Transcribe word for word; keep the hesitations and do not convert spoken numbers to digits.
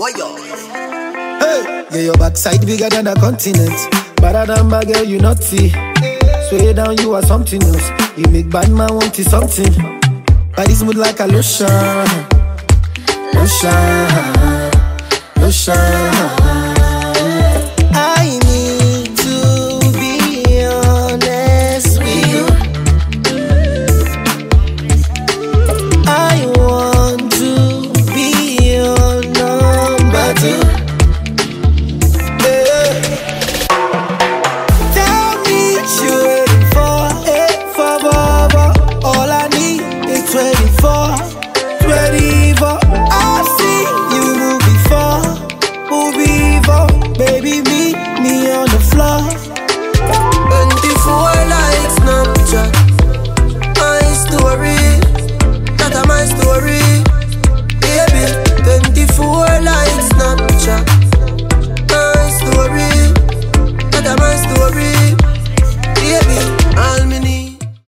Warrior. Hey, yeah, your backside bigger than a continent. Better than bad girl, you naughty. Sway down, you are something else. You make bad man want it something. Body smooth like a lotion, lotion, lotion.